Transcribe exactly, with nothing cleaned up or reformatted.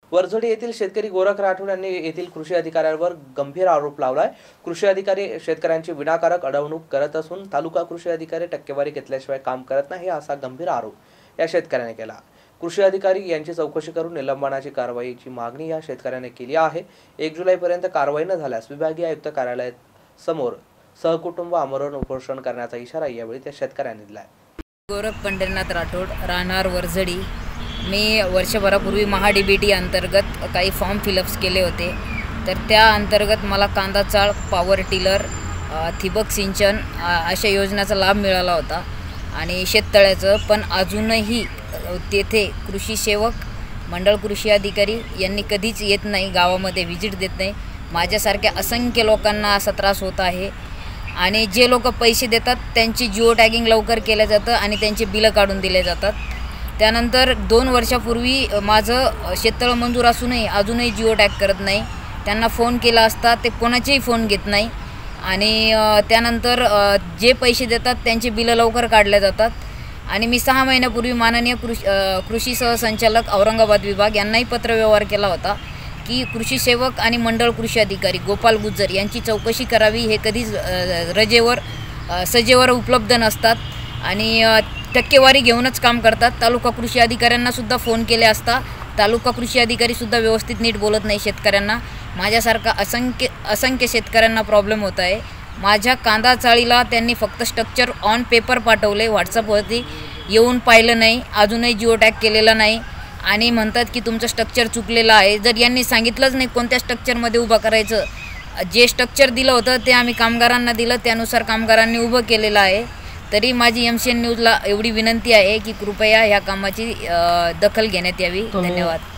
वरझोडी येथील शेतकरी गोरख राठोड यांनी येथील कृषी अधिकाऱ्यांवर गंभीर आरोप लावलाय। कृषी अधिकारी शेतकऱ्यांची विनाकारक अडवणूक करत असून तालुका कृषी अधिकारी टक्केवारी घेतल्याशिवाय काम करत नाही असा गंभीर आरोप या शेतकऱ्याने केला। कृषी अधिकारी यांची चौकशी करून निलंबनाची कारवाईची मागणी या शेतकऱ्याने केली आहे। एक जुलै पर्यंत कारवाई न झाल्यास विभागीय आयुक्त कार्यालयासमोर सहकुटुंब आमरण उपोषण करण्याचा इशारा यावेळी त्या शेतकऱ्यांनी दिलाय। गोरख पंढरीनाथ राठोड, राहणार वरझडी। मी वर्षभरापूर्वी महा डी बी टी अंतर्गत काही फॉर्म फिलअप्स केले होते, तर त्या अंतर्गत मला कांदा चाळ, पॉवर टिलर, ठिबक सिंचन अशा योजनांचा लाभ मिळाला होता आणि शेततळ्याचं पण अजूनही तेथे कृषी सेवक, मंडळ कृषी अधिकारी यांनी कधीच येत नाही, गावामध्ये व्हिजिट देत नाही। माझ्यासारख्या असंख्य लोकांना असा त्रास होत आहे आणि जे लोक पैसे देतात त्यांची जिओ टॅगिंग लवकर केलं जातं आणि त्यांचे बिलं काढून दिले जातात। त्यानंतर दोन वर्षापूर्वी माझं शेततळं मंजूर असूनही अजूनही जिओ टॅग करत नाही। त्यांना फोन केला असता ते कोणाचेही फोन घेत नाही आणि त्यानंतर जे पैसे देतात त्यांचे बिलं लवकर काढले जातात। आणि मी सहा महिन्यापूर्वी माननीय कृषी कृषी सहसंचालक औरंगाबाद विभाग यांनाही पत्रव्यवहार केला होता की कृषी सेवक आणि मंडळ कृषी अधिकारी गोपाल गुज्जर यांची चौकशी करावी। हे कधीच रजेवर सजेवर उपलब्ध नसतात आणि टक्केवारी घेऊनच काम करतात। तालुका कृषी अधिकाऱ्यांना सुद्धा फोन केले असता तालुका कृषी अधिकारी सुद्धा व्यवस्थित नीट बोलत नाही शेतकऱ्यांना। माझ्यासारखा असंख्य असंख्य शेतकऱ्यांना प्रॉब्लेम होत आहे। माझ्या कांदा चाळीला त्यांनी फक्त स्ट्रक्चर ऑन पेपर पाठवले, व्हॉट्सअपवरती येऊन पाहिलं नाही, अजूनही जिओ टॅग केलेला नाही आणि म्हणतात की तुमचं स्ट्रक्चर चुकलेलं आहे। जर यांनी सांगितलंच नाही कोणत्या स्ट्रक्चरमध्ये उभं करायचं, जे स्ट्रक्चर दिलं होतं ते आम्ही कामगारांना दिलं, त्यानुसार कामगारांनी उभं केलेलं आहे। तरी माझी एम सी एन न्यूजला एवढी विनंती आहे की कृपया ह्या कामाची दखल घेण्यात यावी। धन्यवाद।